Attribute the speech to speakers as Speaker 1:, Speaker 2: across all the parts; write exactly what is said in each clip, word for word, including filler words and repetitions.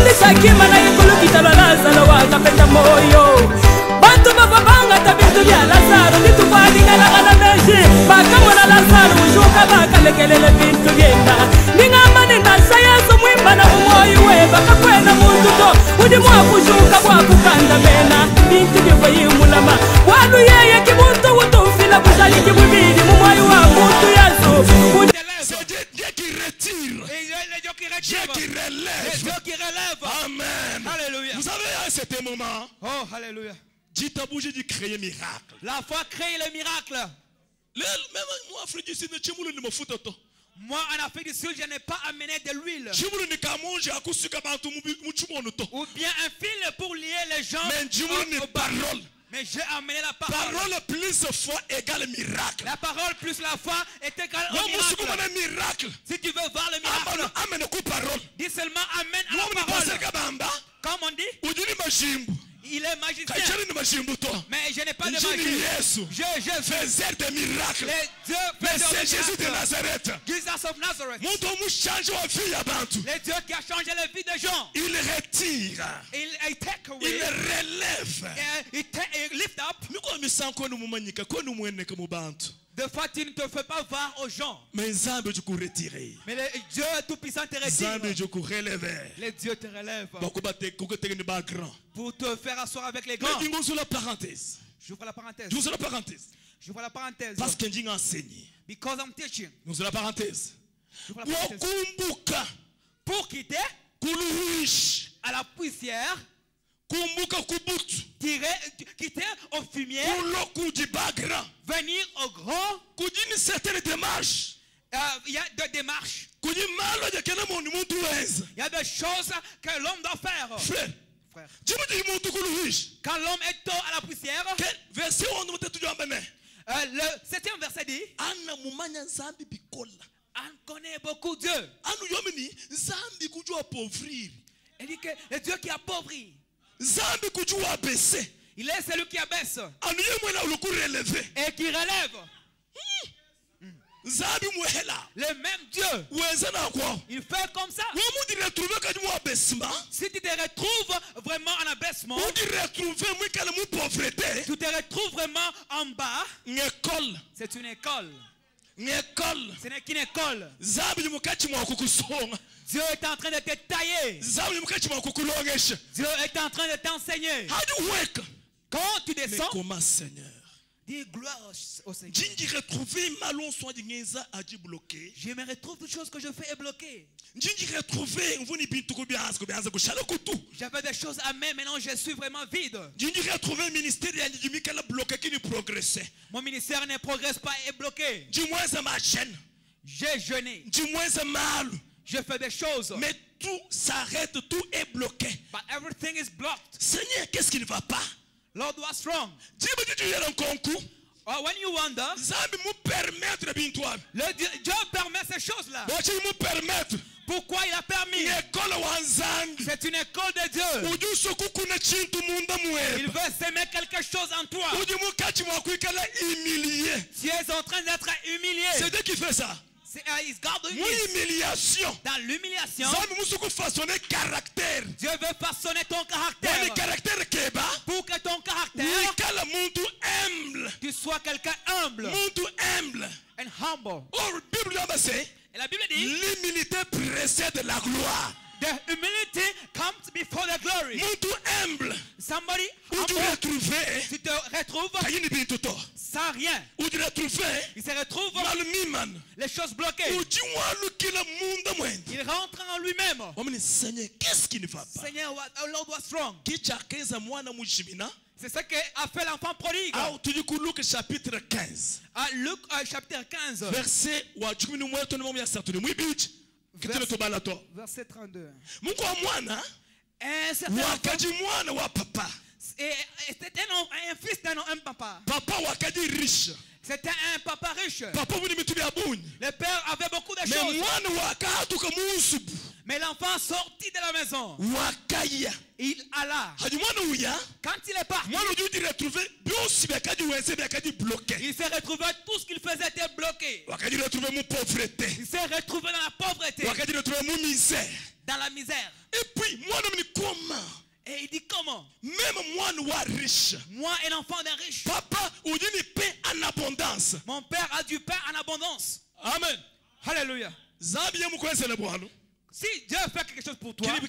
Speaker 1: Fundisha kima na ikulu kitala Lazaro wakapenda moyo. Bantu babanga tabintu ya Lazaro nitupadi ngala ngala meshi. Bakamona Lazaro ushuka bakalekelele bintu byenda. Ningamane ndasa Yesu mwimba na umoyo we bakakwena muntu to. Udi mwa kushuka kwa kukanda bena. Bintu byo yimulama. Walu yeye kimuntu utufila kuzali kibubidi mu moyo wa muntu Yesu.
Speaker 2: C'est Dieu qui retire. Dieu qui relève.
Speaker 3: Dieu qui relève.
Speaker 2: Amen.
Speaker 3: Alléluia.
Speaker 2: Vous savez, à cet moment,
Speaker 3: oh, alléluia.
Speaker 2: Dieu t'a bougé de créer miracle.
Speaker 3: La foi crée le miracle.
Speaker 2: Même moi, Afrique du Sud,
Speaker 3: moi, en Afrique du Sud, je n'ai pas amené de l'huile. Ou bien un fil pour lier les gens.
Speaker 2: Mais
Speaker 3: au parole. Mais j'ai amené la parole.
Speaker 2: Parole plus foi égale miracle.
Speaker 3: La parole plus la foi est égale au miracle. Si tu veux voir le miracle,
Speaker 2: amen, parole.
Speaker 3: dis seulement amen à la parole. Comme on dit, il est magicien.
Speaker 2: Mais
Speaker 3: je n'ai pas de magie.
Speaker 2: Je, je faisais des miracles.
Speaker 3: Mais
Speaker 2: c'est Jésus de Nazareth.
Speaker 3: Jesus of Nazareth.
Speaker 2: Le
Speaker 3: Dieu qui a changé la vie des gens.
Speaker 2: Il retire.
Speaker 3: Il, il take away.
Speaker 2: Il relève.
Speaker 3: Il, il lift up. Des fois, tu ne te fais pas voir aux gens.
Speaker 2: Mais le
Speaker 3: Dieu tout-puissant te retire.
Speaker 2: Le
Speaker 3: Dieu te relève. Pour te faire asseoir avec les grands.
Speaker 2: J'ouvre la parenthèse.
Speaker 3: J'ouvre la parenthèse.
Speaker 2: J'ouvre la parenthèse.
Speaker 3: J'ouvre la parenthèse.
Speaker 2: Parce que j'ai enseigné.
Speaker 3: Because I'm teaching.
Speaker 2: J'ouvre la parenthèse.
Speaker 3: J'ouvre la parenthèse. Pour quitter à la poussière. Tirer, quitter au fumier. Venir au grand.
Speaker 2: Une certaine démarche.
Speaker 3: Il uh, y a des démarches. Il y a des choses que l'homme doit faire.
Speaker 2: Frère.
Speaker 3: Frère.
Speaker 2: Quand
Speaker 3: l'homme est tôt à la poussière.
Speaker 2: Verset
Speaker 3: euh, le septième verset dit. On connaît beaucoup Dieu. Il dit que le Dieu qui appauvrit. Il est celui qui abaisse. Et qui relève. Le même Dieu. Il fait comme ça. Si tu te retrouves vraiment en abaissement. Tu te retrouves vraiment en bas. C'est une école. Ce n'est qu'une école. Dieu est en train de te tailler. Dieu est en train de t'enseigner. Quand tu descends.
Speaker 2: Mais comment, Seigneur?
Speaker 3: Dis gloire au Seigneur. Je me retrouve toutes choses que je fais est bloquée. J'avais des choses à mettre, maintenant je suis vraiment vide. Mon ministère ne progresse pas et est bloqué. J'ai jeûné. Je fais des choses.
Speaker 2: Mais tout s'arrête, tout est bloqué.
Speaker 3: But everything is blocked.
Speaker 2: Seigneur, qu'est-ce qui ne va pas?
Speaker 3: Lord, what's wrong? Oh, when you wonder, le Dieu, Dieu permet ces choses-là. Pourquoi il a permis? C'est une école de Dieu. Il veut s'aimer quelque chose en toi. Tu es en train d'être humilié.
Speaker 2: C'est Dieu qui fait ça.
Speaker 3: L'humiliation. Dans l'humiliation, Dieu veut façonner ton caractère. Pour que ton caractère, tu sois quelqu'un humble. And humble. Et la Bible dit,
Speaker 2: l'humilité précède la gloire.
Speaker 3: The humility comes before the glory. Somebody
Speaker 2: où tu retrouves,
Speaker 3: tu te retrouves sans rien.
Speaker 2: Où tu retrouves,
Speaker 3: il se retrouve les choses bloquées. Il rentre en lui-même.
Speaker 2: Seigneur, qu'est-ce qui ne va pas?
Speaker 3: Seigneur, what, oh Lord, what's wrong? C'est ce qu'a fait l'enfant prodigue.
Speaker 2: Ah, tu dis que Luc chapitre quinze.
Speaker 3: Ah, Luc euh, chapitre quinze.
Speaker 2: Verset
Speaker 3: Verset trente-deux.
Speaker 2: Et
Speaker 3: c'était un, un fils d'un un papa.
Speaker 2: Papa wakadi riche.
Speaker 3: C'était un papa riche.
Speaker 2: Papa
Speaker 3: le père avait beaucoup de choses. Mais l'enfant sortit de la maison. Il alla. Quand il est parti, Il s'est retrouvé, tout ce qu'il faisait était bloqué. Il s'est retrouvé dans la pauvreté, dans la misère.
Speaker 2: Et puis, moi, comment?
Speaker 3: Et il dit comment?
Speaker 2: Même moi, nous riche.
Speaker 3: Moi, un enfant d'un riche.
Speaker 2: Papa, on dit du pain en abondance.
Speaker 3: Mon père a du pain en abondance.
Speaker 2: Amen.
Speaker 3: Alléluia. Si Dieu fait quelque chose pour toi,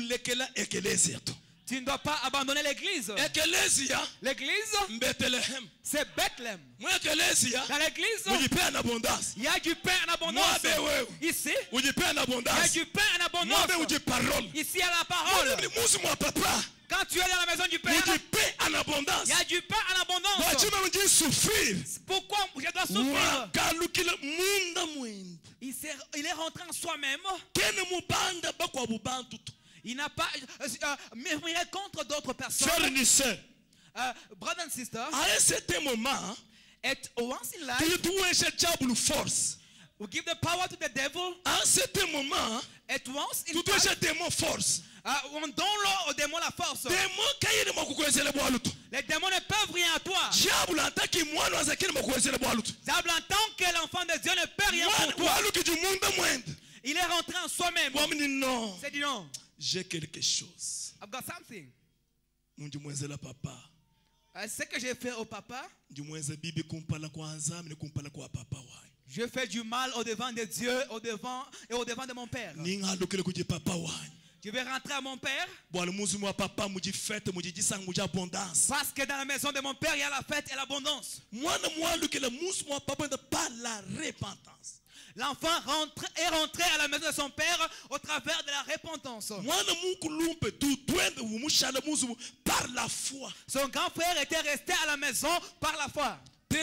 Speaker 3: tu ne dois pas abandonner l'église. L'église, c'est Bethléem. Dans l'église, il y a du pain en abondance. Ici, il y a du pain en abondance. Ici, il y a la parole. Quand tu es dans la maison du Père, il y a du pain en abondance. Pourquoi je dois souffrir? Il, est, il est rentré en soi-même. Il n'a pas euh, murmuré contre d'autres personnes. Uh, brothers and sisters,
Speaker 2: à un certain moment,
Speaker 3: at once in life, we give the power to the devil.
Speaker 2: À un certain moment,
Speaker 3: at once in life,
Speaker 2: force.
Speaker 3: Uh, on donne au démon la force. Les démons ne peuvent rien à toi. Diable en tant que l'enfant de Dieu ne peut rien pour toi. Il est rentré en soi-même. C'est dit non.
Speaker 2: J'ai quelque chose.
Speaker 3: I've got something.
Speaker 2: Papa.
Speaker 3: Uh, ce que j'ai fait au papa, je fais du mal au devant de Dieu, au devant et au devant de mon père. Je vais rentrer à mon père. Parce que dans la maison de mon père, il y a la fête et l'abondance. L'enfant rentre, est rentré à la maison de son père au travers de la repentance.
Speaker 2: Par la foi.
Speaker 3: Son grand frère était resté à la maison par la foi.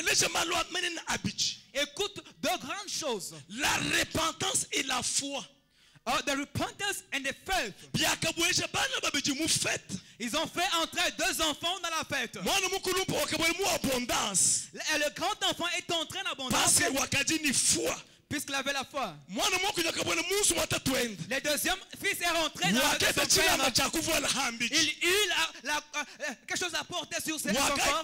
Speaker 3: Écoute deux grandes choses.
Speaker 2: La repentance et la foi.
Speaker 3: Oh, the repentance and the faith. Ils ont fait entrer deux enfants dans la fête. Et le grand enfant est entré en abondance. Puisqu'il avait la foi. Le deuxième fils est rentré dans la maison de son père. Il eut la, la, euh, quelque chose à porter sur ses enfants.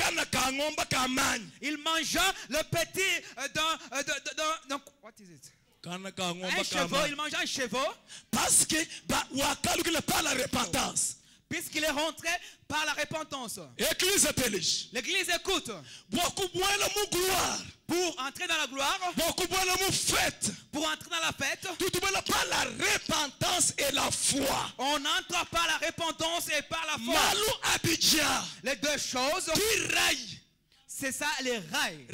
Speaker 3: Il mangea le petit euh, dans, euh, dans, dans, dans, what is it? Un chevaux, il mangeait un chevaux.
Speaker 2: Parce que par la repentance.
Speaker 3: Puisqu'il est rentré par la repentance. L'église écoute. Pour entrer dans la gloire. Pour entrer dans la fête.
Speaker 2: Par la repentance et la foi.
Speaker 3: On entre par la repentance et par la foi. Les deux choses. C'est ça les rails.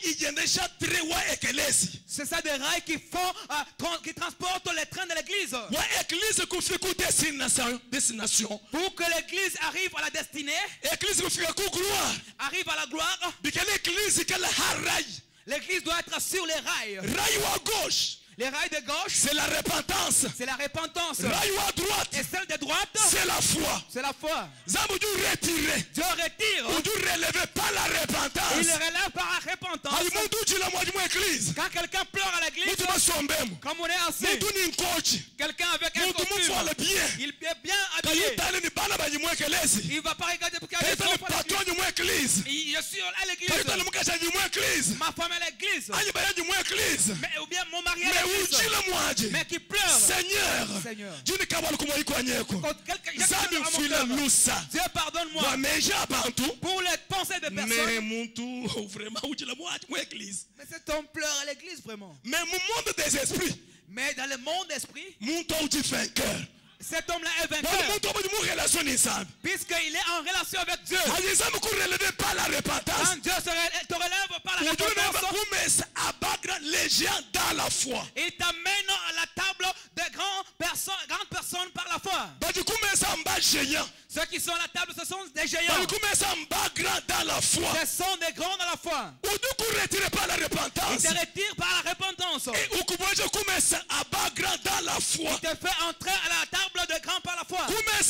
Speaker 3: C'est ça des rails qui font, euh, qui transportent les trains de l'église. Pour que l'église arrive à la destinée, arrive à la gloire, l'église doit être sur les rails. Les rails de gauche,
Speaker 2: c'est la repentance.
Speaker 3: C'est la repentance.
Speaker 2: Rail à droite,
Speaker 3: et celle de droite,
Speaker 2: c'est la foi.
Speaker 3: C'est la foi.
Speaker 2: Dieu retire.
Speaker 3: Dieu retire.
Speaker 2: Dieu relève pas la repentance.
Speaker 3: Il relève par la repentance. Quand quelqu'un pleure à l'église, comme on est assis, quelqu'un avec un costume, il est bien habillé. Il va pas regarder pour qu'il y ait des enfants. Je suis à l'église. Ma femme est à l'église. Mais, ou bien mon mari est à l'église. Mais qui pleure.
Speaker 2: Seigneur, Dieu
Speaker 3: pardonne-moi pour les pensées de personnes. Mais c'est ton pleur à l'église vraiment.
Speaker 2: Mais mon monde des esprits.
Speaker 3: Mais dans le monde d'esprit, cet homme-là est vainqueur. Puisqu'il est en relation avec Dieu. Quand Dieu te relève par la repentance,
Speaker 2: les gens dans la foi.
Speaker 3: Il t'amène à la table de grandes personnes, grandes personnes par la foi. Ceux qui sont à la table, ce sont des géants.
Speaker 2: Dans la foi.
Speaker 3: Ce sont des grands dans la foi.
Speaker 2: Ils te retirent par la repentance.
Speaker 3: Ils te retirent par la repentance.
Speaker 2: Et dans la foi.
Speaker 3: Il te fait entrer à la table de grands par la foi.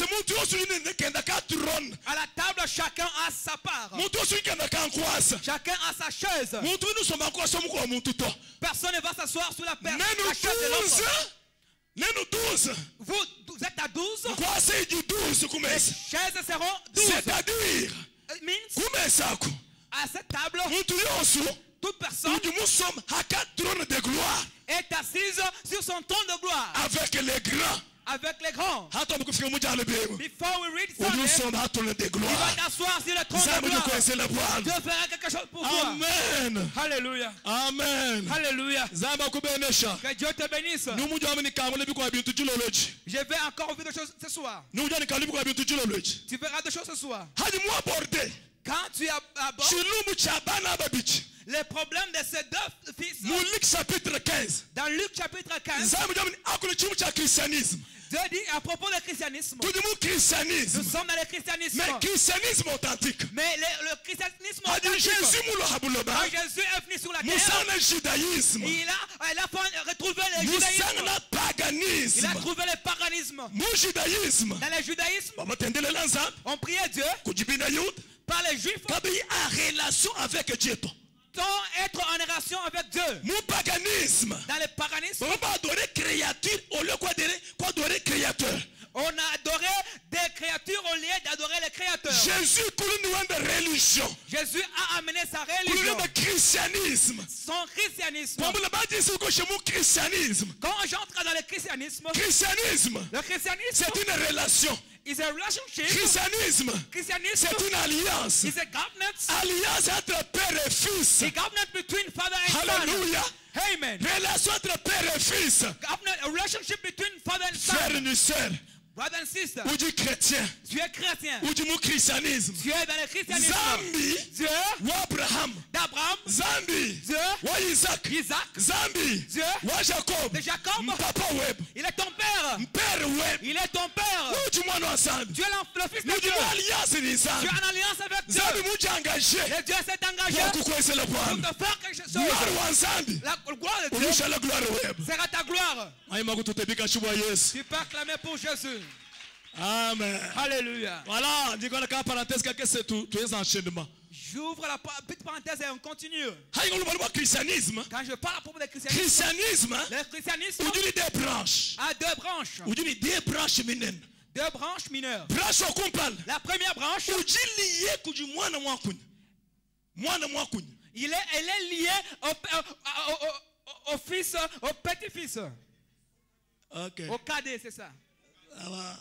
Speaker 3: À la table, chacun a sa part. Chacun a sa chaise. Personne ne va s'asseoir sur la, la chaise de l'autre. Vous, vous êtes à douze. Les chaises seront douze.
Speaker 2: C'est-à-dire,
Speaker 3: À cette table, toute personne est assise sur son trône de gloire.
Speaker 2: Avec les grands.
Speaker 3: Avec les grands. Before we read
Speaker 2: Nous
Speaker 3: something,
Speaker 2: sommes à ton de
Speaker 3: il
Speaker 2: gloire.
Speaker 3: va t'asseoir sur le trône de gloire. Dieu fera quelque chose pour toi.
Speaker 2: Amen.
Speaker 3: Alléluia.
Speaker 2: Amen.
Speaker 3: Alléluia.
Speaker 2: Zamba kubenesha.
Speaker 3: Que Dieu te bénisse.
Speaker 2: Nous nous disons que nous avons bintu geology.
Speaker 3: Je vais encore ouvrir des choses ce soir.
Speaker 2: Nous disons que nous avons bintu geology.
Speaker 3: Tu verras des choses ce soir.
Speaker 2: Hadi mu aborder.
Speaker 3: Quand tu abordes
Speaker 2: Chilumu chabana babich.
Speaker 3: les problèmes de ces deux fils,
Speaker 2: Mu Luc chapitre quinze.
Speaker 3: dans Luc chapitre quinze,
Speaker 2: Zamba jamani akulu chimu cha christianisme.
Speaker 3: Dieu dit à propos du christianisme.
Speaker 2: Tout le monde christianisme.
Speaker 3: Nous sommes dans le christianisme.
Speaker 2: Mais christianisme authentique.
Speaker 3: Mais le, le christianisme
Speaker 2: Hadi
Speaker 3: authentique.
Speaker 2: Jésus mu lo habuloba.
Speaker 3: Quand Jésus est venu sur la terre,
Speaker 2: Musana judaïsme.
Speaker 3: il a, il a retrouvé le
Speaker 2: Musana
Speaker 3: judaïsme. Il
Speaker 2: paganisme.
Speaker 3: a trouvé le paganisme.
Speaker 2: Mu judaïsme.
Speaker 3: Dans le judaïsme,
Speaker 2: Bamatendele lanza.
Speaker 3: on priait Dieu
Speaker 2: Kujibina yud.
Speaker 3: par les juifs.
Speaker 2: Kabi en relation avec Dieu.
Speaker 3: Tant être en relation avec Dieu.
Speaker 2: Mon paganisme.
Speaker 3: Dans le paganisme,
Speaker 2: On va adorer créature au lieu quoi adorer créateur.
Speaker 3: on a adoré des créatures au lieu d'adorer le Créateur.
Speaker 2: Jésus coule de religion.
Speaker 3: Jésus a amené sa
Speaker 2: Coule
Speaker 3: religion,
Speaker 2: de christianisme.
Speaker 3: son christianisme.
Speaker 2: Comme le baptiste que chez mon christianisme.
Speaker 3: Quand j'entre dans le christianisme,
Speaker 2: Christianisme.
Speaker 3: le christianisme
Speaker 2: C'est une relation.
Speaker 3: is a relationship.
Speaker 2: Christianisme.
Speaker 3: Christianisme
Speaker 2: C'est une alliance.
Speaker 3: is a covenant.
Speaker 2: Alliance entre père et fils.
Speaker 3: A covenant between father and son.
Speaker 2: Alléluia.
Speaker 3: Amen.
Speaker 2: Relation entre père et fils.
Speaker 3: Covenant, a relationship between father and
Speaker 2: Frère
Speaker 3: son.
Speaker 2: et sœur.
Speaker 3: Brother and sister.
Speaker 2: Ou du chrétien.
Speaker 3: Tu es chrétien.
Speaker 2: Ou du christianisme.
Speaker 3: Tu es dans le christianisme.
Speaker 2: Zambi.
Speaker 3: Dieu
Speaker 2: Ou Abraham.
Speaker 3: d'Abraham.
Speaker 2: Zambi.
Speaker 3: Dieu
Speaker 2: Wa Isaac.
Speaker 3: Isaac.
Speaker 2: Zambi.
Speaker 3: Dieu
Speaker 2: Wa Jacob.
Speaker 3: de Jacob.
Speaker 2: Papa Web.
Speaker 3: Il est ton père.
Speaker 2: Père Web.
Speaker 3: Il est ton père.
Speaker 2: Nous du moins ensemble.
Speaker 3: Tu es l'en- le fils de
Speaker 2: Nous du
Speaker 3: Dieu.
Speaker 2: moins alliance
Speaker 3: Tu
Speaker 2: ensemble.
Speaker 3: es en alliance avec Dieu.
Speaker 2: Zambi nous engagé.
Speaker 3: Et Dieu s'est engagé
Speaker 2: Pour que c'est le
Speaker 3: pour
Speaker 2: point.
Speaker 3: te faire quelque chose.
Speaker 2: Gloire ensemble.
Speaker 3: La gloire de
Speaker 2: Nous
Speaker 3: Dieu
Speaker 2: la gloire Web.
Speaker 3: sera ta gloire.
Speaker 2: Aïe mago tout est chubwa Yesu.
Speaker 3: Tu peux acclamer pour Jésus.
Speaker 2: Amen.
Speaker 3: Alléluia.
Speaker 2: Voilà, dis qu'on a qu'à parenthèse que c'est tout, tout est enchaînement.
Speaker 3: J'ouvre la pa- petite parenthèse et on continue.
Speaker 2: Aïe, on le christianisme.
Speaker 3: Quand je parle à propos du christianisme,
Speaker 2: Christianisme.
Speaker 3: le christianisme
Speaker 2: Ou du des branches.
Speaker 3: a deux branches.
Speaker 2: Ou du des branches minen.
Speaker 3: Deux branches mineures.
Speaker 2: Branche au compal.
Speaker 3: La première branche,
Speaker 2: Ou du lié ku du mwana mwakuny. Mwana mwakuny.
Speaker 3: il est, elle est liée au, au, au, au, au fils, au petit-fils,
Speaker 2: Ok.
Speaker 3: au cadet, c'est ça.
Speaker 2: Alors,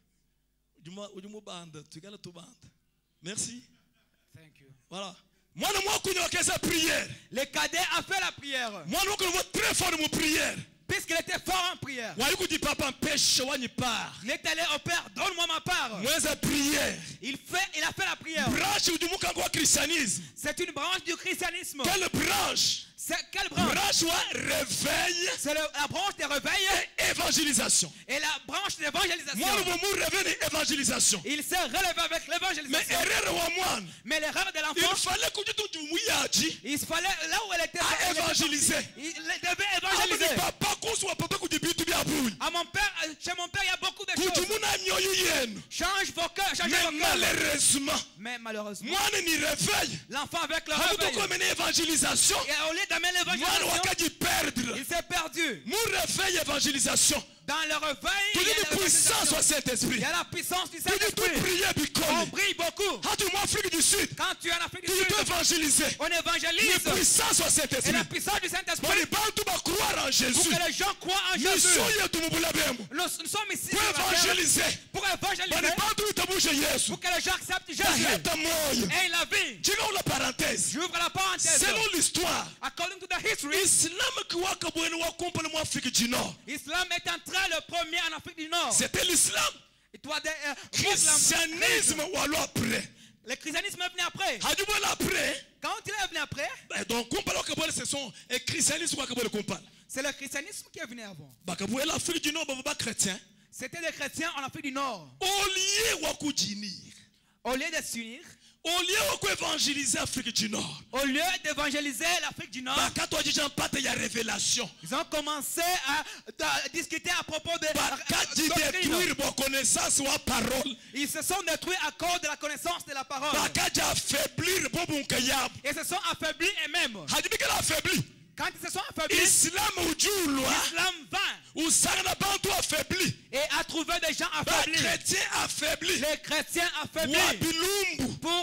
Speaker 2: ou du bande, tu gagnes tout bande. Merci.
Speaker 3: Thank you.
Speaker 2: Voilà. Mwana mwakuny a fait sa prière.
Speaker 3: Le cadet a fait la prière.
Speaker 2: Mwana mwakuny va très fort de mon prière.
Speaker 3: Puisqu'il était fort en prière.
Speaker 2: Waïkou dit papa pêche wani part.
Speaker 3: Il est allé au Père, donne-moi ma part.
Speaker 2: Moi sa prière.
Speaker 3: Il, fait, il a fait la prière.
Speaker 2: Branche ou du moukango christianisme.
Speaker 3: C'est une branche du christianisme.
Speaker 2: Quelle branche?
Speaker 3: C'est quelle branche?
Speaker 2: Branche ou réveil
Speaker 3: C'est le- la branche des réveils
Speaker 2: et évangélisation.
Speaker 3: et la branche d'évangélisation.
Speaker 2: Moi, nous avons réveil et évangélisation.
Speaker 3: Il s'est relevé avec
Speaker 2: Mais
Speaker 3: l'évangélisation.
Speaker 2: erreur ou moi,
Speaker 3: Mais l'erreur de
Speaker 2: il
Speaker 3: l'enfant,
Speaker 2: fallait que tu mouilladi
Speaker 3: il fallait, là où elle était,
Speaker 2: à
Speaker 3: elle était
Speaker 2: évangéliser.
Speaker 3: sortie, il devait
Speaker 2: Ah,
Speaker 3: évangéliser.
Speaker 2: mais papa, qu'on soit papa, qu'on débute bien pour
Speaker 3: À mon père, chez mon père, il y a beaucoup de
Speaker 2: que tu
Speaker 3: choses.
Speaker 2: m'as mis
Speaker 3: Change vos cœurs, changez
Speaker 2: mais
Speaker 3: vos cœurs.
Speaker 2: malheureusement,
Speaker 3: Mais malheureusement,
Speaker 2: moi, je n'y réveille.
Speaker 3: l'enfant avec le
Speaker 2: Ah, vous
Speaker 3: réveil,
Speaker 2: comme une évangélisation.
Speaker 3: et au lieu d'amener
Speaker 2: Moi,
Speaker 3: l'évangélisation,
Speaker 2: je vais perdre.
Speaker 3: il s'est perdu.
Speaker 2: Mon réveil évangélisation.
Speaker 3: Dans le réveil,
Speaker 2: Tu
Speaker 3: il y a
Speaker 2: dis
Speaker 3: la
Speaker 2: puissance au
Speaker 3: il
Speaker 2: Saint-Esprit.
Speaker 3: y a la puissance du
Speaker 2: Tu dis tout
Speaker 3: Saint-Esprit.
Speaker 2: prier,
Speaker 3: On
Speaker 2: bicole.
Speaker 3: brille beaucoup.
Speaker 2: Ah, tu m'as Afrique du Sud.
Speaker 3: Quand tu es en Afrique du
Speaker 2: Tu
Speaker 3: Sud,
Speaker 2: peux évangéliser.
Speaker 3: on évangélise.
Speaker 2: La puissance au
Speaker 3: Et
Speaker 2: Saint-Esprit.
Speaker 3: la puissance du
Speaker 2: Pour
Speaker 3: Saint-Esprit,
Speaker 2: les bancs, tu vas croire en
Speaker 3: pour
Speaker 2: Jésus.
Speaker 3: que les gens croient en
Speaker 2: Nous
Speaker 3: Jésus.
Speaker 2: sommes tous les boules.
Speaker 3: Nous, nous sommes ici
Speaker 2: Pour
Speaker 3: sur la terre
Speaker 2: évangéliser.
Speaker 3: pour
Speaker 2: Pour les
Speaker 3: évangéliser,
Speaker 2: bancs, tu vas bouger Jésus.
Speaker 3: pour que les gens acceptent Jésus
Speaker 2: Arrête moi.
Speaker 3: et la vie.
Speaker 2: Tu vois la parenthèse.
Speaker 3: J'ouvre la parenthèse.
Speaker 2: Selon l'histoire,
Speaker 3: According to the history,
Speaker 2: l'islam qui a kaboué wa complètement Afrique du Nord.
Speaker 3: Islam est entré le premier en Afrique du Nord.
Speaker 2: C'était l'islam.
Speaker 3: It was the, uh,
Speaker 2: Christianisme ou alors après.
Speaker 3: Le christianisme est venu après.
Speaker 2: Hadouboul après.
Speaker 3: Quand il est venu après,
Speaker 2: Ben donc compal kaboué ce sont et christianisme ou kaboué compal.
Speaker 3: c'est le christianisme qui est venu avant.
Speaker 2: Ba kaboué l'Afrique du Nord ba chrétien.
Speaker 3: C'était des chrétiens en Afrique du Nord.
Speaker 2: Au lieu wa kujinir.
Speaker 3: Au lieu de s'unir,
Speaker 2: Au lieu wa évangéliser l'Afrique du Nord.
Speaker 3: au lieu d'évangéliser l'Afrique du Nord,
Speaker 2: Ba quand toi dis pas il y a révélation.
Speaker 3: ils ont commencé à, à discuter à propos de
Speaker 2: Ba quand tu
Speaker 3: doctrine.
Speaker 2: détruire vos connaissances ou parole.
Speaker 3: Ils se sont détruits à cause de la connaissance de la parole.
Speaker 2: Ba quand tu affaiblir bon kayab.
Speaker 3: Et se sont affaiblis eux-mêmes.
Speaker 2: Hadibi que affaibli.
Speaker 3: Quand ils se sont affaiblis,
Speaker 2: Islam ou djoulwa.
Speaker 3: l'islam vint
Speaker 2: Ou sarna bantu affaibli.
Speaker 3: et a trouvé des gens
Speaker 2: Ba
Speaker 3: affaiblis.
Speaker 2: chrétien affaibli.
Speaker 3: Les chrétiens
Speaker 2: Ou
Speaker 3: affaiblis
Speaker 2: abilumbu.
Speaker 3: pour des
Speaker 2: Ou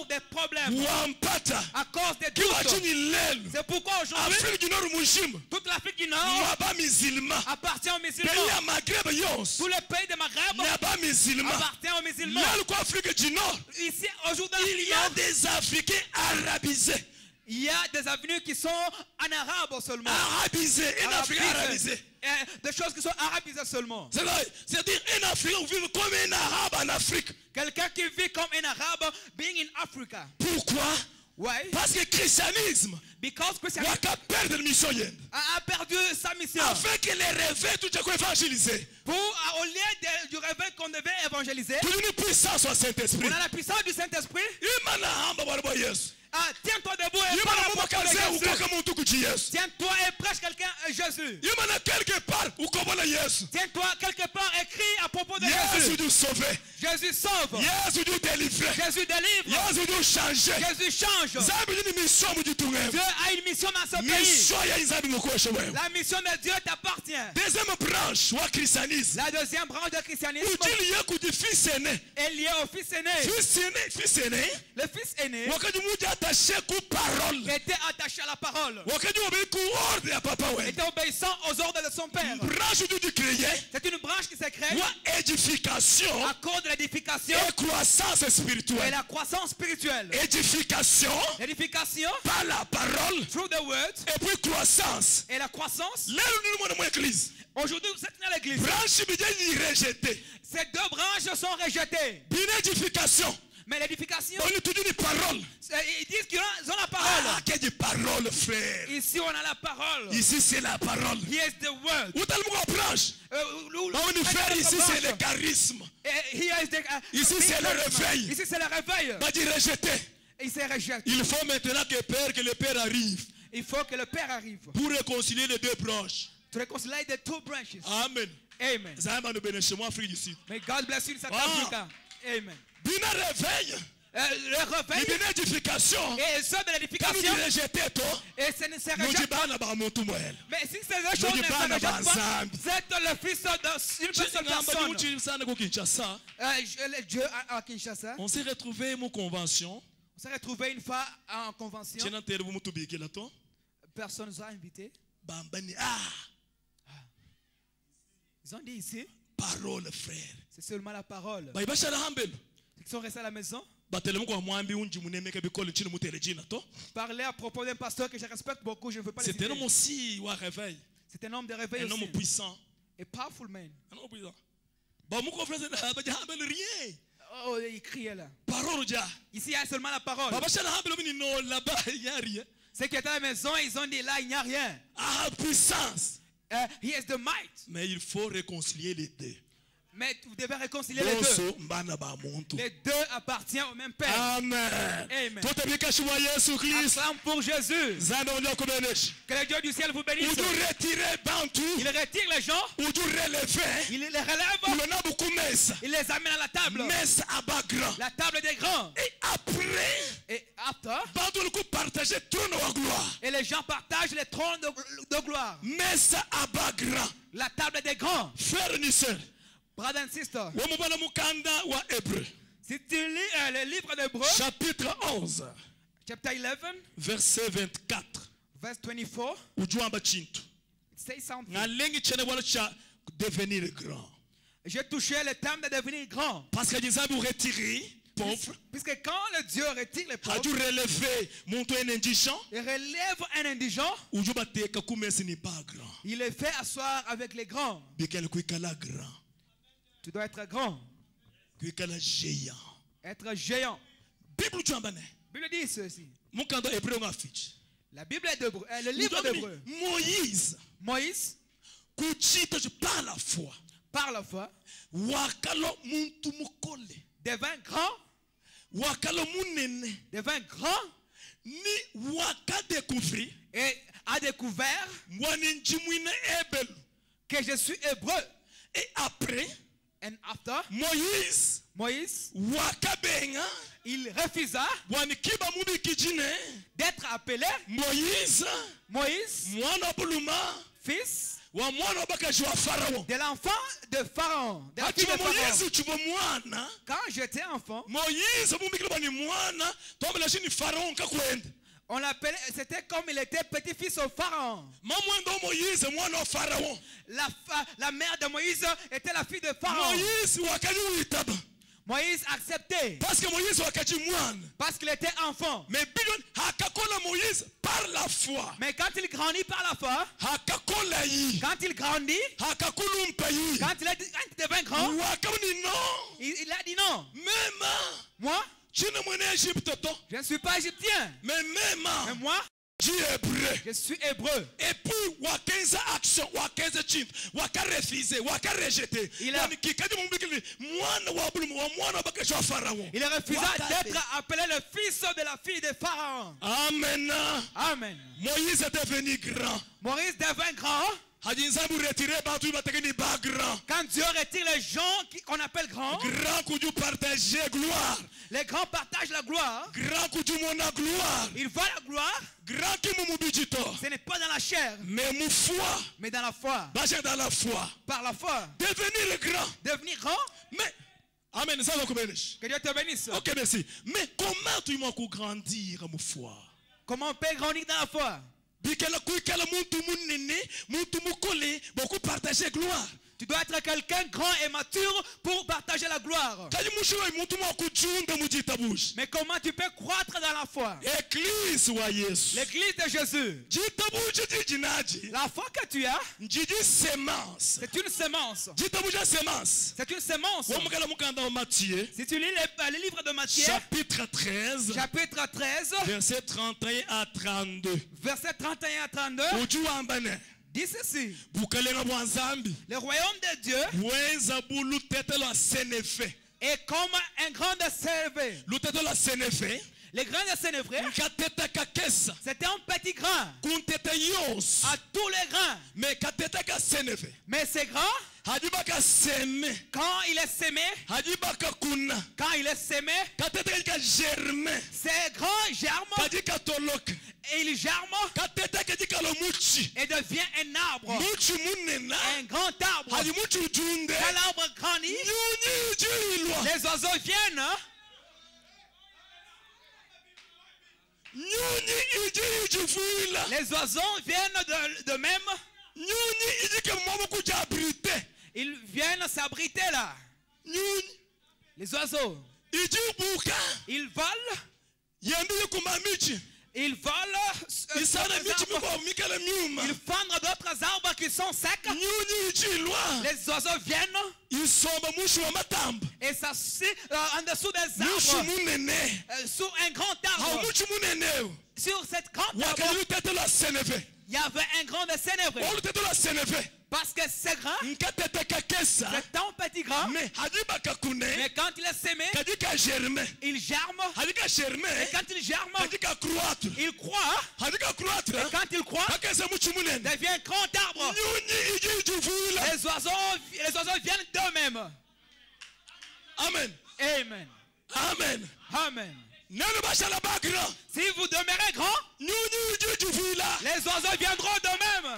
Speaker 3: problèmes, à cause des doutes. C'est pourquoi aujourd'hui, toute l'Afrique du Nord appartient aux musulmans. Tous les pays de Maghreb appartiennent aux musulmans. Ici, aujourd'hui,
Speaker 2: il y a des Africains arabisés.
Speaker 3: Il y a des avenues qui sont en arabe seulement.
Speaker 2: Arabisés, un Africain arabisé.
Speaker 3: Des choses qui sont arabisées seulement.
Speaker 2: C'est-à-dire un Africain vit comme un arabe en Afrique.
Speaker 3: Quelqu'un qui vit comme un arabe, being in Africa.
Speaker 2: Pourquoi?
Speaker 3: Why?
Speaker 2: Parce que le christianisme
Speaker 3: Because Christianism
Speaker 2: a perdu mission.
Speaker 3: A perdu sa mission.
Speaker 2: Afin que les réveils tout à évangéliser.
Speaker 3: Pour, au lieu de, du réveil qu'on devait évangéliser,
Speaker 2: pour une puissance au Saint-Esprit.
Speaker 3: On a la puissance du Saint-Esprit. Ah, tiens-toi debout et parle à propos de Jésus. Tiens-toi et prêche quelqu'un Jésus. Tiens-toi quelque part et crie à propos de Jésus. Jésus sauve.
Speaker 2: Jésus délivre.
Speaker 3: Jésus délivre.
Speaker 2: Jésus change.
Speaker 3: Jésus change. Dieu a une mission dans ce pays. La mission de Dieu t'appartient.
Speaker 2: Deuxième branche au christianisme.
Speaker 3: La deuxième branche du christianisme est liée au fils aîné.
Speaker 2: Fils aîné.
Speaker 3: Le fils aîné
Speaker 2: attaché parole.
Speaker 3: Était attaché à la parole.
Speaker 2: Était
Speaker 3: obéissant aux ordres de son père. C'est une branche qui s'est créée
Speaker 2: édification
Speaker 3: à cause de l'édification
Speaker 2: et croissance spirituelle.
Speaker 3: Et la croissance spirituelle.
Speaker 2: Édification
Speaker 3: l'édification
Speaker 2: par la parole
Speaker 3: through the word
Speaker 2: et puis croissance.
Speaker 3: Et la croissance.
Speaker 2: L'église.
Speaker 3: Aujourd'hui, vous êtes dans l'église.
Speaker 2: Branche rejetée.
Speaker 3: Ces deux branches sont rejetées.
Speaker 2: Édification.
Speaker 3: Mais l'édification,
Speaker 2: on étudie les paroles.
Speaker 3: Ils disent qu'ils ont la parole.
Speaker 2: Ah, quelle parole, frère.
Speaker 3: Ici, on a la parole.
Speaker 2: Ici, c'est la parole.
Speaker 3: Here's the word.
Speaker 2: Où t'as le branche? On fait ici, c'est le charisme. Ici, c'est le réveil.
Speaker 3: Ici, c'est le réveil.
Speaker 2: Va dire rejeté.
Speaker 3: Il s'est rejeté.
Speaker 2: Il faut maintenant que, père, que le Père arrive.
Speaker 3: Il faut que le Père arrive.
Speaker 2: Pour réconcilier les deux branches.
Speaker 3: To reconcile the two branches.
Speaker 2: Amen.
Speaker 3: Amen.
Speaker 2: May
Speaker 3: God bless you in South Africa. Amen.
Speaker 2: Bien réveil.
Speaker 3: Euh, le réveil
Speaker 2: une édification
Speaker 3: et ça de l'édification et ce ne se rejette pas. Mais si ces deux choses ne se rejettent pas, vous êtes le fils d'une seule personne. euh, Dieu à, à Kinshasa,
Speaker 2: on s'est retrouvé en convention.
Speaker 3: On s'est retrouvé une fois en convention. Personne nous a invités. Ils ont dit ici,
Speaker 2: parole frère,
Speaker 3: c'est seulement la parole. Ils sont restés à la maison. Parler à propos d'un pasteur que je respecte beaucoup, je ne veux pas le citer.
Speaker 2: C'est un homme aussi au réveil.
Speaker 3: C'est un homme de réveil aussi.
Speaker 2: Un homme puissant.
Speaker 3: A powerful man.
Speaker 2: Un homme puissant. Rien.
Speaker 3: Oh, il criait là.
Speaker 2: Parole.
Speaker 3: Ici, il y a seulement la parole.
Speaker 2: Là-bas, il n'y a rien.
Speaker 3: Ceux qui étaient à la maison, ils ont dit là, il n'y a rien.
Speaker 2: Ah, puissance.
Speaker 3: Uh, he has the might.
Speaker 2: Mais il faut réconcilier les deux.
Speaker 3: Mais vous devez réconcilier les deux. Les deux appartiennent au même Père.
Speaker 2: Amen.
Speaker 3: Amen.
Speaker 2: Acclame
Speaker 3: pour Jésus. Que le Dieu du ciel vous bénisse. Il retire les gens. Il les relève. Il les amène à la table. La table des grands.
Speaker 2: Et après,
Speaker 3: et après, et les gens partagent les trônes de, de gloire. La table des grands.
Speaker 2: Frères et sœurs.
Speaker 3: Brothers and sisters. Si tu lis euh, le livre d'Hébreux,
Speaker 2: chapitre onze,
Speaker 3: chapter eleven,
Speaker 2: verset vingt-quatre,
Speaker 3: verse twenty-four, say something.
Speaker 2: Devenir grand.
Speaker 3: J'ai touché le terme de devenir grand.
Speaker 2: Parce que Dieu vous retirer pauvre.
Speaker 3: Puisque quand le Dieu retire les pauvres,
Speaker 2: il relève un indigent.
Speaker 3: Il relève un indigent. Il les fait asseoir avec les grands. Tu dois être grand.
Speaker 2: Géant.
Speaker 3: Être géant.
Speaker 2: Bible
Speaker 3: Bible dit ceci. La Bible est d'Hébreu. Le livre d'Hébreu.
Speaker 2: Moïse.
Speaker 3: Moïse.
Speaker 2: Par la foi.
Speaker 3: Par la foi. Devint grand. Devint grand.
Speaker 2: Ni waka découvrir.
Speaker 3: Et a découvert que je suis hébreu.
Speaker 2: Et après.
Speaker 3: And after,
Speaker 2: Moïse,
Speaker 3: Moïse,
Speaker 2: il
Speaker 3: refusa d'être appelé
Speaker 2: Moïse,
Speaker 3: Moïse,
Speaker 2: fils,
Speaker 3: fils de l'enfant de Pharaon. De la fille de Pharaon. Quand j'étais enfant, on l'appelait, c'était comme il était petit-fils au Pharaon. La, la mère de Moïse était la fille de Pharaon. Moïse acceptait.
Speaker 2: Parce que Moïse
Speaker 3: Parce qu'il était enfant.
Speaker 2: Mais Moïse par la foi.
Speaker 3: Mais quand il grandit par la foi, quand il grandit, quand il, est, quand il devint grand, il, il a dit non.
Speaker 2: Même
Speaker 3: moi, je ne suis pas égyptien.
Speaker 2: Mais même
Speaker 3: mais moi,
Speaker 2: je
Speaker 3: suis hébreu.
Speaker 2: Et puis, Wakenza action, Wakenza chint, Waka refusé, Waka rejeté.
Speaker 3: Il a, il a refusé d'être appelé le fils de la fille de Pharaon.
Speaker 2: Amen.
Speaker 3: Amen.
Speaker 2: Moïse est devenu grand.
Speaker 3: Moïse devint grand. Quand Dieu retire les gens qu'on appelle grands,
Speaker 2: gloire.
Speaker 3: Les grands partagent la gloire. Ils voient la gloire. Ce n'est pas dans la chair,
Speaker 2: mais,
Speaker 3: mais dans la foi.
Speaker 2: Dans la foi.
Speaker 3: Par la foi.
Speaker 2: Devenir grand.
Speaker 3: Devenir grand.
Speaker 2: Mais amen.
Speaker 3: Que Dieu te bénisse.
Speaker 2: Ok, merci. Mais comment tu m'as grandir ma foi?
Speaker 3: Comment on peut grandir dans la foi? Tu dois être quelqu'un grand et mature pour partager la gloire. Mais comment tu peux croître dans la foi? L'église de Jésus. La foi que tu as, c'est une semence. C'est une semence. Si tu lis le livre de Matthieu,
Speaker 2: chapitre treize,
Speaker 3: chapitre treize,
Speaker 2: verset trente et un à trente-deux.
Speaker 3: Verset trente et un à trente-deux. Dis ceci. Le royaume de Dieu est comme un grain de sénévé. Le grain de sénévé, c'était un petit grain à tous les grains. Mais ces grains, quand il est semé, quand il est semé, ces grains germent. Et il germe et devient un arbre. Un grand arbre. Quand l'arbre grandit, les oiseaux viennent. Les oiseaux viennent de, de même. Ils viennent s'abriter là. Les oiseaux. Ils volent. Ils volent. Euh, ils fendent d'autres arbres qui sont secs. Les oiseaux viennent. Et s'assit euh, en dessous des arbres. Euh, sur un grand arbre. Sur cette grande arbre, il y avait un grand de sénévé. Parce que c'est grand, c'est un petit grand, mais quand il est semé, il germe, et quand il germe, il croît, et quand il croît, il devient un grand arbre. Les oiseaux, les oiseaux viennent d'eux-mêmes.
Speaker 2: Amen.
Speaker 3: Amen.
Speaker 2: Amen.
Speaker 3: Amen. Si vous demeurez grand, les oiseaux viendront d'eux-mêmes.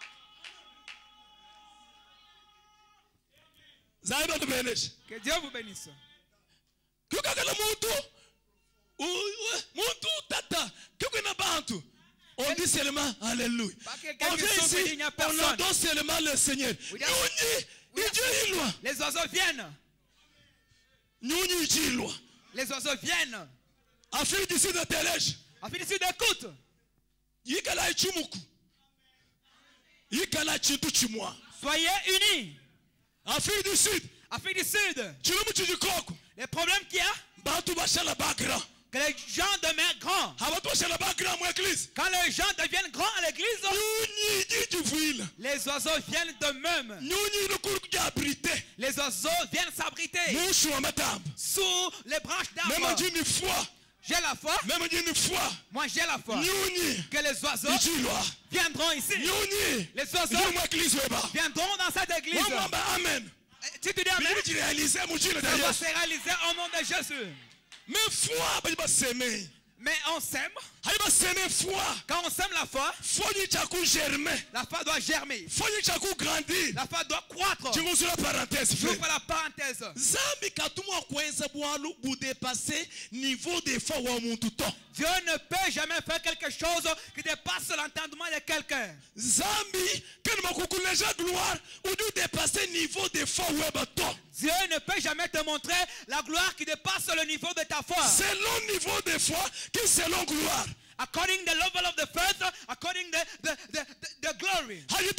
Speaker 3: Que Dieu vous bénisse.
Speaker 2: On dit seulement Alléluia. On vient ici, on adore seulement le Seigneur.
Speaker 3: Les oiseaux viennent. Les oiseaux viennent.
Speaker 2: Afrique du Sud de Télège.
Speaker 3: Afrique du Sud écoute. Soyez unis.
Speaker 2: Afrique du Sud.
Speaker 3: Afrique du Sud. Les problèmes qu'il y a, que les gens demeurent grands. Quand les gens deviennent grands à l'église, les oiseaux viennent de même. Les oiseaux viennent s'abriter sous les branches d'arbres. J'ai la foi. Moi j'ai la foi. Que les oiseaux viendront ici. Les oiseaux viendront dans cette église.
Speaker 2: Amen.
Speaker 3: Tu te dis amen. Ça va se réaliser au nom de Jésus.
Speaker 2: Mais foi,
Speaker 3: Mais on sème.
Speaker 2: Quand
Speaker 3: on sème la foi, la foi doit germer. La foi doit croître.
Speaker 2: J'ouvre
Speaker 3: la parenthèse. Dieu ne peut jamais faire quelque chose qui dépasse l'entendement de quelqu'un. Dieu ne peut jamais te montrer la gloire qui dépasse le niveau de ta foi.
Speaker 2: C'est le niveau de foi qui selon gloire.
Speaker 3: According the level of the faith, according the the the, the, the glory.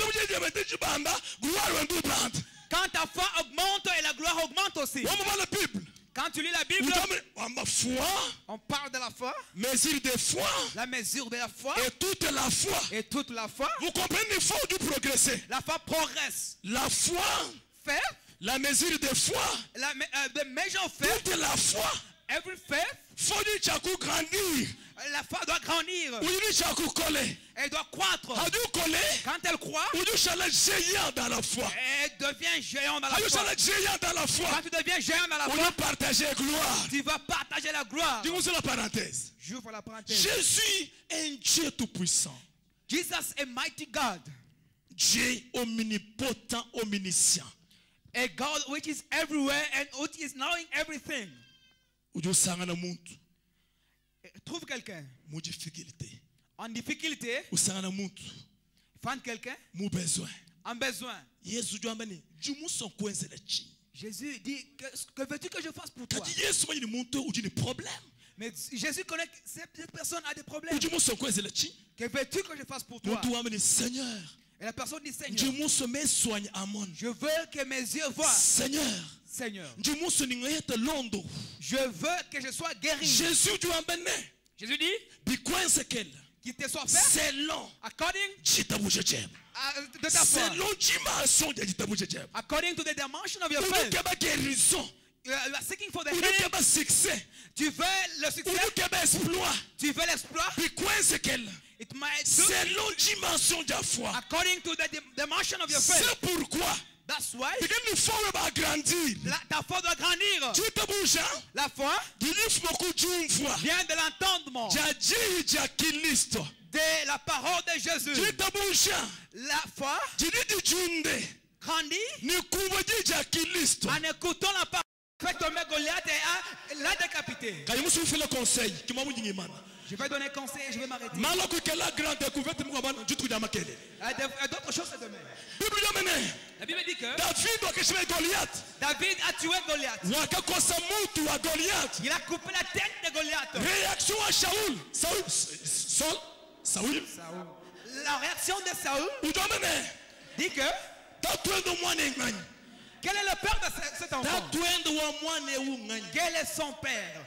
Speaker 3: Quand ta foi augmente et la gloire augmente aussi. Quand tu lis la Bible, on parle de la foi,
Speaker 2: mesure de foi,
Speaker 3: la mesure de la foi,
Speaker 2: et toute la foi.
Speaker 3: Et toute la foi.
Speaker 2: Vous comprenez, il faut du progresser.
Speaker 3: La foi progresse.
Speaker 2: La foi
Speaker 3: fait.
Speaker 2: La mesure de foi.
Speaker 3: La uh, the measure of faith.
Speaker 2: Toute la foi.
Speaker 3: Every faith.
Speaker 2: Faut du chakou grandir.
Speaker 3: La foi doit grandir. Elle doit croître. Quand elle croît,
Speaker 2: géant dans la foi.
Speaker 3: Elle devient géant dans la foi.
Speaker 2: Géant dans la foi.
Speaker 3: Quand tu deviens géant dans la foi,
Speaker 2: partager gloire.
Speaker 3: Tu vas partager la gloire.
Speaker 2: J'ouvre la parenthèse.
Speaker 3: J'ouvre la parenthèse.
Speaker 2: Jésus est un Dieu tout puissant.
Speaker 3: Jesus a mighty God.
Speaker 2: Dieu omnipotent, omniscient.
Speaker 3: A God which is everywhere and which is knowing everything. Trouve quelqu'un en difficulté. Find quelqu'un en besoin. Jésus dit, que, que veux-tu que je fasse pour toi? Mais Jésus connaît que cette personne a des problèmes. Que veux-tu que je fasse pour toi?
Speaker 2: Seigneur.
Speaker 3: Et la personne dit, Seigneur, je veux que mes yeux voient.
Speaker 2: Seigneur,
Speaker 3: Seigneur,
Speaker 2: je
Speaker 3: veux que je sois guéri.
Speaker 2: Jésus
Speaker 3: Jésus dit, qu'il te soit fait
Speaker 2: selon
Speaker 3: according
Speaker 2: de ta foi.
Speaker 3: According to the dimension of your faith. You are seeking for the healing. Tu veux le succès. Tu veux l'exploit. It might
Speaker 2: selon dimension de la foi.
Speaker 3: According to the dimension of your faith.
Speaker 2: C'est pourquoi.
Speaker 3: That's why.
Speaker 2: La,
Speaker 3: ta foi doit grandir. La foi vient de l'entendement de la parole de Jésus. La foi grandit en écoutant la parole. Fait tomber Goliath et l'a décapité. Je vais donner conseil et je vais m'arrêter. D'autres choses à demain. La Bible dit que David a tué Goliath. Il a coupé la tête de Goliath.
Speaker 2: Réaction à Saoul. Saoul. Saul. Saoul.
Speaker 3: La réaction de Saoul dit que quel est le père de cet enfant? Quel est son père?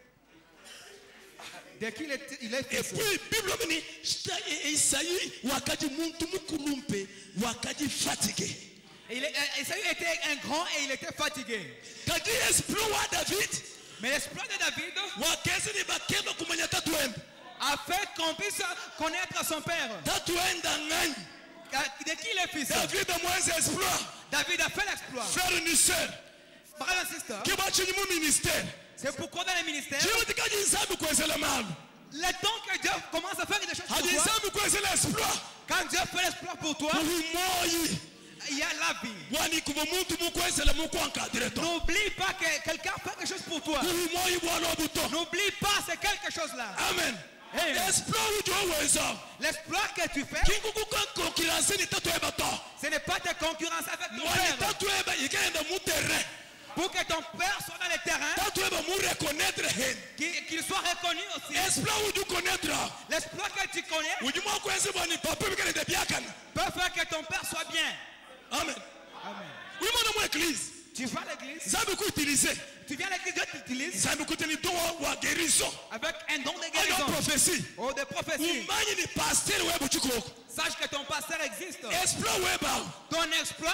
Speaker 3: Dès qu'il est, il est
Speaker 2: et puis Bible dit Isaïe wakati muntu mukulumpe wakati fatigué.
Speaker 3: Isaïe était un grand et il était fatigué.
Speaker 2: Kadi exploit David.
Speaker 3: Mais l'exploit de David a fait qu'on puisse connaître son père. De qui il est fils?
Speaker 2: David a moins exploit.
Speaker 3: David a fait l'exploit.
Speaker 2: Frère et sœur.
Speaker 3: Frère et sister.
Speaker 2: Qui va chez mon ministère?
Speaker 3: C'est pourquoi dans les ministères, le temps que Dieu commence à faire des choses pour toi, quand Dieu fait l'exploit pour toi, il y a la vie. N'oublie pas que quelqu'un fait quelque chose pour toi. N'oublie pas c'est quelque chose là.
Speaker 2: Amen.
Speaker 3: L'exploit que tu fais, ce n'est pas te concurrencer avec ton père. Pour que ton père soit dans le terrain, qu'il soit reconnu aussi. L'exploit que tu connais peut faire que ton père soit bien.
Speaker 2: Amen.
Speaker 3: Amen. Tu vas à l'église. Tu viens à l'église, Dieu t'utilise avec un don de guérison ou de prophétie. Sache que ton pasteur existe. Ton exploit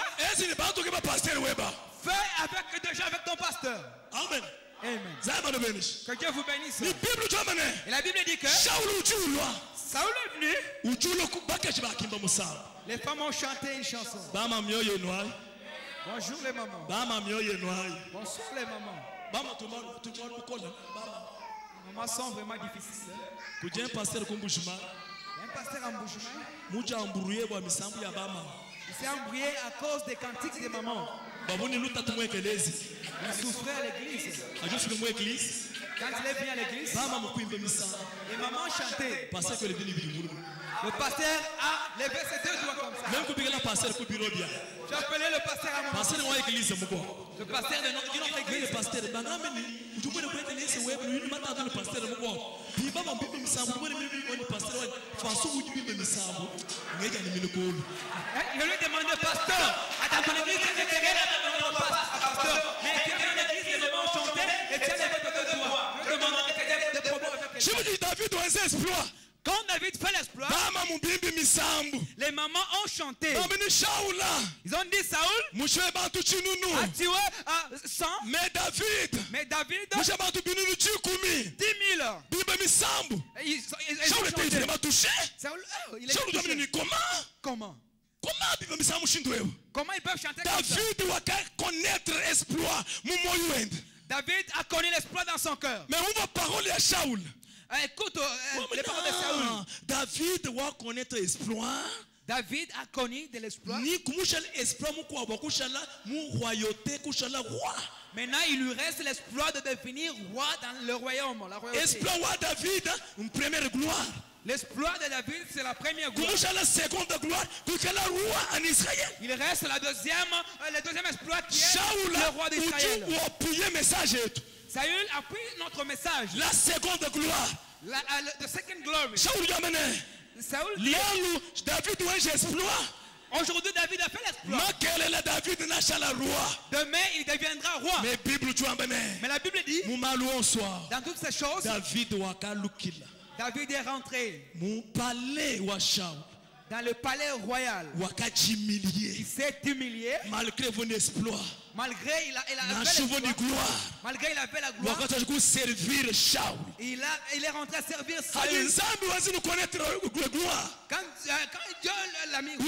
Speaker 3: fais avec déjà avec ton pasteur.
Speaker 2: Amen.
Speaker 3: Amen. Que Dieu vous bénisse. Et la Bible dit que
Speaker 2: Saoul
Speaker 3: est venu. Les femmes ont chanté une chanson. Bonjour les mamans. Bonsoir les mamans. moments sont vraiment difficiles.
Speaker 2: Kuja un pasteur comme Bushima.
Speaker 3: Un pasteur en Bushima.
Speaker 2: Muja embrouillé wa misambu ya bama.
Speaker 3: Il s'est embrouillé à cause des cantiques des mamans.
Speaker 2: Babuni luta tumu ekelezi.
Speaker 3: Il souffrait à l'église.
Speaker 2: Ajofi mu église.
Speaker 3: Quand il est venu à l'église,
Speaker 2: bama mukwimbe misambu.
Speaker 3: Les mamans chantaient.
Speaker 2: Pasteur que le bini bini.
Speaker 3: Le pasteur a levé ses deux doigts comme ça.
Speaker 2: Même kubigala pasteur ku biro dia.
Speaker 3: J'ai appelé le pasteur à mon
Speaker 2: pasteur wa église muko.
Speaker 3: Le pasteur de notre église.
Speaker 2: Le pasteur bangameni ujumbe de kwete nese webu ni mata le pasteur muko. Biba mambibe misambu ko ni ni pasteur wa faso ujumbe misambu. Ngeja ni minikolo.
Speaker 3: Je lui ai demandé pasteur, à ton église tu es quel est pasteur? Mais tu es dans l'église les mamans chantaient et tu as levé tes deux doigts. Je lui ai demandé des problèmes avec
Speaker 2: je me dis David doit un exploit.
Speaker 3: Quand David fait l'exploit, les mamans ont chanté. Ils ont dit Saoul a tué uh, cent.
Speaker 2: Mais David,
Speaker 3: mais David
Speaker 2: dix
Speaker 3: mille. Ils, ils, ils ont chanté. Saoul, oh, il est touché. Comment?
Speaker 2: Comment
Speaker 3: Comment ils peuvent chanter
Speaker 2: David doit connaître l'exploit.
Speaker 3: David a connu l'exploit dans son cœur.
Speaker 2: Mais on va parler à Saoul.
Speaker 3: Écoute euh, les paroles de Saoul.
Speaker 2: David doit connaître l'exploit.
Speaker 3: David a connu de l'exploit. Maintenant, il lui reste l'exploit de devenir roi dans le royaume.
Speaker 2: L'exploit de David, une première gloire.
Speaker 3: L'exploit de David, c'est la première gloire.
Speaker 2: La seconde gloire, roi en Israël.
Speaker 3: Il reste la deuxième, le deuxième exploit qui est Saoul, le roi d'Israël. Saül a pris notre message.
Speaker 2: La seconde gloire.
Speaker 3: La, uh, the second glory.
Speaker 2: Saoul
Speaker 3: Saoul
Speaker 2: David doit un exploit.
Speaker 3: Aujourd'hui, David a fait l'exploit. Demain, il deviendra roi. Mais la Bible dit, dans toutes ces choses, David est rentré dans le palais royal. Il s'est humilié.
Speaker 2: Malgré vos exploits.
Speaker 3: Malgré il a, il a fait la gloire. Malgré il a fait la gloire.
Speaker 2: Servir Saul.
Speaker 3: Il a il est rentré à servir Saül. Quand, euh, quand Dieu l'a mis.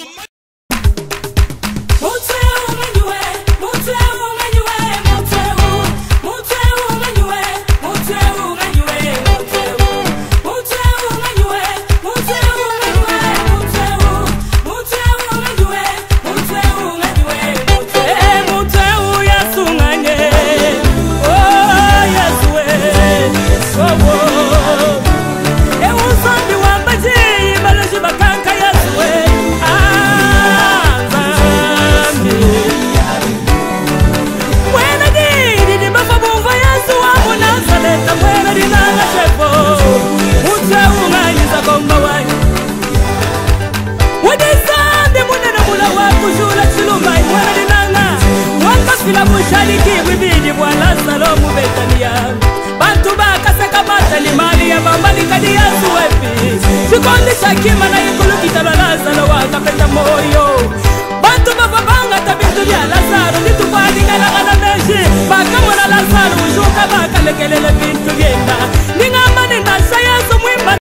Speaker 1: Bantu bakaseka matali mali ya bambali kadi ya suwepi. Sikondi shakima